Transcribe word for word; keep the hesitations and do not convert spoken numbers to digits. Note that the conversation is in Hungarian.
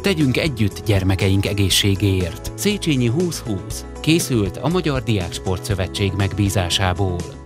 Tegyünk együtt gyermekeink egészségéért. Széchenyi húsz húsz. Készült a Magyar Diáksport Szövetség megbízásából.